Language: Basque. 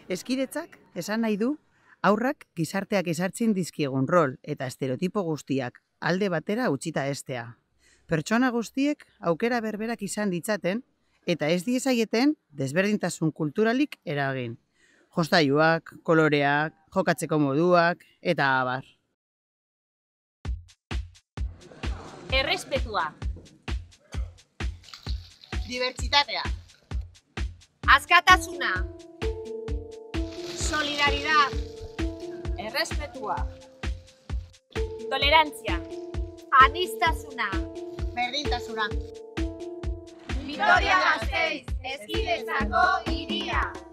Eskidetzak esan nahi du haurrak gizarteak ezartzen dizkiegun rol eta estereotipo guztiak alde batera utzita estea. Pertsona guztiek aukera berberak izan ditzaten eta ez diezaieten desberdintasun kulturalik eragin. Jostailuak, koloreak, jokatzeko moduak eta abar. Errespetua. Dibertsitatea. Askatasuna. Solidaridad. Errespetua. Tolerantzia. Aniztasuna. Berdintasuna. Vitoria-Gasteiz, Eskidetzako hiria.